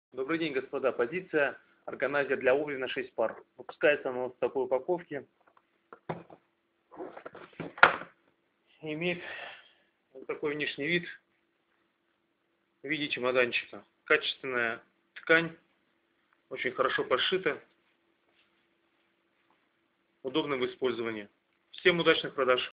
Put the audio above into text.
Добрый день, господа. Позиция органайзер для обуви на 6 пар. Выпускается она в такой упаковке. Имеет вот такой внешний вид в виде чемоданчика. Качественная ткань, очень хорошо подшита, удобна в использовании. Всем удачных продаж!